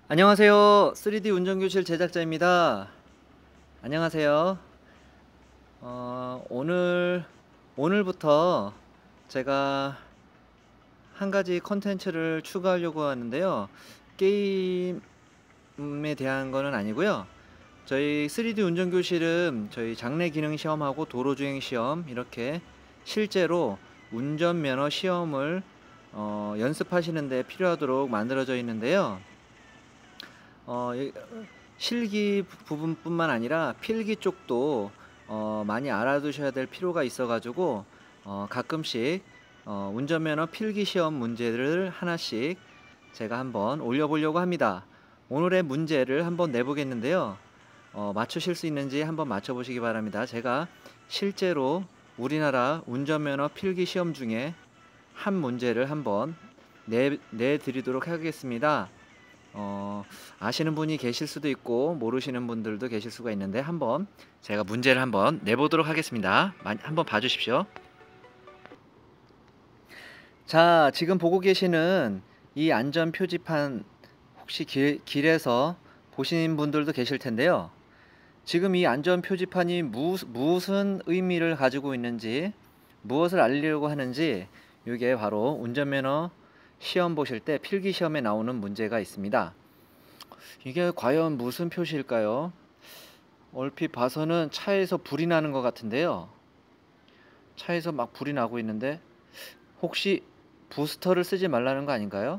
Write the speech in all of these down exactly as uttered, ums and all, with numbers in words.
안녕하세요. 쓰리디 운전교실 제작자입니다. 안녕하세요. 어, 오늘, 오늘부터 제가 한 가지 컨텐츠를 추가하려고 하는데요. 게임에 대한 거는 아니고요. 저희 쓰리디 운전교실은 저희 장내 기능 시험하고 도로주행 시험 이렇게 실제로 운전면허 시험을 어, 연습하시는 데 필요하도록 만들어져 있는데요. 어, 실기 부분뿐만 아니라 필기 쪽도 어, 많이 알아두셔야 될 필요가 있어가지고 어, 가끔씩 어, 운전면허 필기 시험 문제를 하나씩 제가 한번 올려보려고 합니다. 오늘의 문제를 한번 내보겠는데요. 어, 맞추실 수 있는지 한번 맞춰보시기 바랍니다. 제가 실제로 우리나라 운전면허 필기 시험 중에 한 문제를 한번 내, 내드리도록 하겠습니다. 어, 아시는 분이 계실 수도 있고 모르시는 분들도 계실 수가 있는데 한번 제가 문제를 한번 내보도록 하겠습니다. 많이, 한번 봐주십시오. 자, 지금 보고 계시는 이 안전 표지판 혹시 길, 길에서 보시는 분들도 계실 텐데요. 지금 이 안전 표지판이 무, 무슨 의미를 가지고 있는지, 무엇을 알리려고 하는지, 이게 바로 운전면허 시험 보실 때 필기 시험에 나오는 문제가 있습니다. 이게 과연 무슨 표시일까요? 얼핏 봐서는 차에서 불이 나는 것 같은데요. 차에서 막 불이 나고 있는데 혹시 부스터를 쓰지 말라는 거 아닌가요?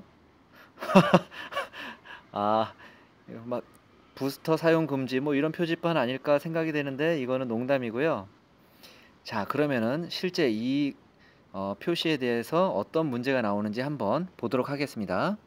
아, 막 부스터 사용 금지 뭐 이런 표지판 아닐까 생각이 되는데 이거는 농담이고요. 자, 그러면은 실제 이 어, 표시에 대해서 어떤 문제가 나오는지 한번 보도록 하겠습니다.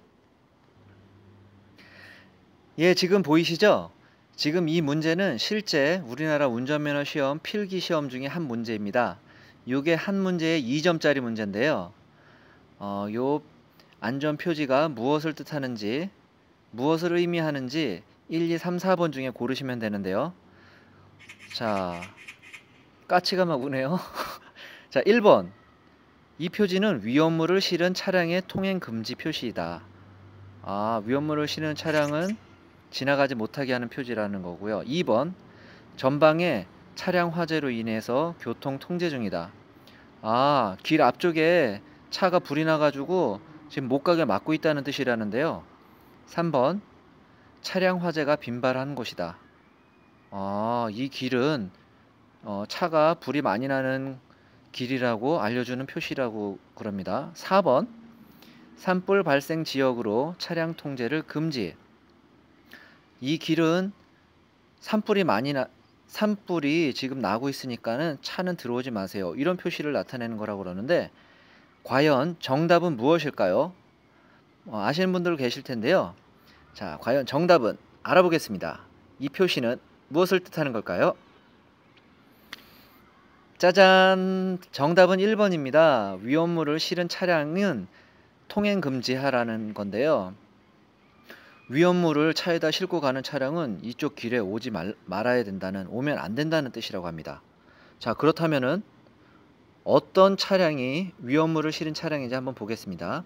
예, 지금 보이시죠? 지금 이 문제는 실제 우리나라 운전면허 시험 필기 시험 중에 한 문제입니다. 이게 한 문제에 이 점짜리 문제인데요. 어, 요 안전 표지가 무엇을 뜻하는지, 무엇을 의미하는지 일, 이, 삼, 사 번 중에 고르시면 되는데요. 자, 까치가 막 우네요. 자, 일 번. 이 표지는 위험물을 실은 차량의 통행 금지 표시이다. 아, 위험물을 실은 차량은 지나가지 못하게 하는 표지라는 거고요. 이 번. 전방에 차량 화재로 인해서 교통 통제 중이다. 아, 길 앞쪽에 차가 불이 나가지고 지금 못 가게 막고 있다는 뜻이라는데요. 삼 번. 차량 화재가 빈발한 곳이다. 아, 이 길은 어, 차가 불이 많이 나는 길이라고 알려주는 표시라고 그럽니다. 사 번. 산불 발생 지역으로 차량 통제를 금지. 이 길은 산불이 많이 나, 산불이 지금 나고 있으니까는 차는 들어오지 마세요. 이런 표시를 나타내는 거라고 그러는데 과연 정답은 무엇일까요? 어, 아시는 분들 계실 텐데요. 자, 과연 정답은 알아보겠습니다. 이 표시는 무엇을 뜻하는 걸까요? 짜잔! 정답은 일 번입니다. 위험물을 실은 차량은 통행 금지하라는 건데요. 위험물을 차에다 싣고 가는 차량은 이쪽 길에 오지 말, 말아야 된다는, 오면 안 된다는 뜻이라고 합니다. 자, 그렇다면은 어떤 차량이 위험물을 실은 차량인지 한번 보겠습니다.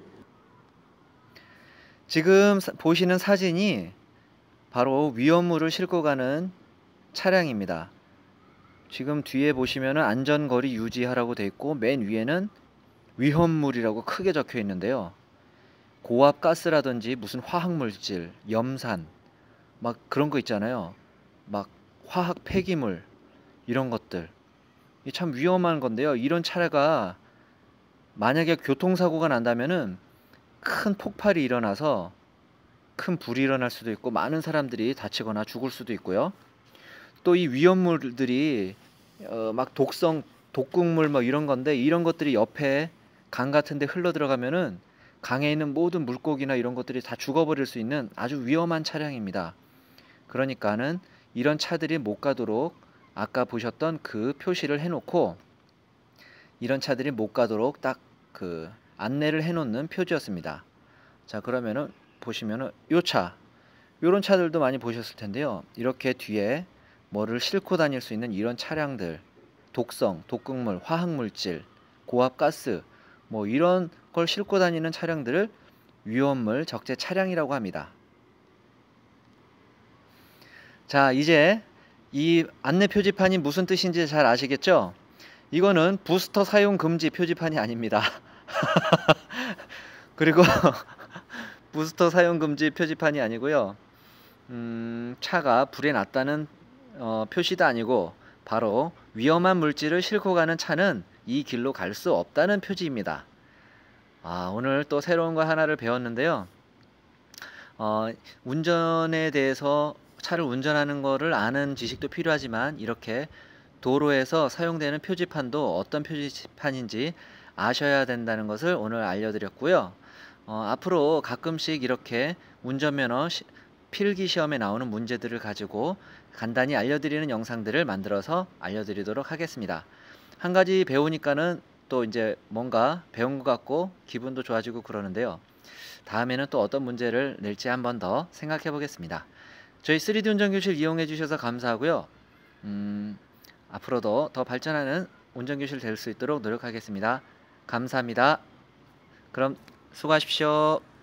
지금 사, 보시는 사진이 바로 위험물을 싣고 가는 차량입니다. 지금 뒤에 보시면은 안전거리 유지하라고 되어 있고 맨 위에는 위험물이라고 크게 적혀 있는데요. 고압 가스라든지 무슨 화학물질, 염산 막 그런 거 있잖아요. 막 화학 폐기물 이런 것들. 이게 참 위험한 건데요. 이런 차가 만약에 교통사고가 난다면은 큰 폭발이 일어나서 큰 불이 일어날 수도 있고 많은 사람들이 다치거나 죽을 수도 있고요. 또 이 위험물들이 어, 막 독성 독극물 뭐 이런 건데 이런 것들이 옆에 강 같은 데 흘러 들어가면은 강에 있는 모든 물고기나 이런 것들이 다 죽어버릴 수 있는 아주 위험한 차량입니다. 그러니까는 이런 차들이 못 가도록 아까 보셨던 그 표시를 해놓고 이런 차들이 못 가도록 딱 그 안내를 해놓는 표지였습니다. 자, 그러면은 보시면은 요 차, 요런 차들도 많이 보셨을 텐데요. 이렇게 뒤에 뭐를 싣고 다닐 수 있는 이런 차량들, 독성, 독극물, 화학물질, 고압가스, 뭐 이런 걸 싣고 다니는 차량들을 위험물 적재 차량이라고 합니다. 자, 이제 이 안내 표지판이 무슨 뜻인지 잘 아시겠죠? 이거는 부스터 사용 금지 표지판이 아닙니다. 그리고 부스터 사용 금지 표지판이 아니고요. 음, 차가 불에 났다는 어, 표시도 아니고 바로 위험한 물질을 싣고 가는 차는 이 길로 갈 수 없다는 표지입니다. 아, 오늘 또 새로운 거 하나를 배웠는데요. 어, 운전에 대해서 차를 운전하는 거를 아는 지식도 필요하지만 이렇게 도로에서 사용되는 표지판도 어떤 표지판인지 아셔야 된다는 것을 오늘 알려드렸고요. 어, 앞으로 가끔씩 이렇게 운전면허 시, 필기 시험에 나오는 문제들을 가지고 간단히 알려드리는 영상들을 만들어서 알려드리도록 하겠습니다. 한 가지 배우니까는 또 이제 뭔가 배운 것 같고 기분도 좋아지고 그러는데요. 다음에는 또 어떤 문제를 낼지 한번 더 생각해 보겠습니다. 저희 쓰리디 운전교실 이용해 주셔서 감사하고요. 음, 앞으로도 더 발전하는 운전교실 될 수 있도록 노력하겠습니다. 감사합니다. 그럼 수고하십시오.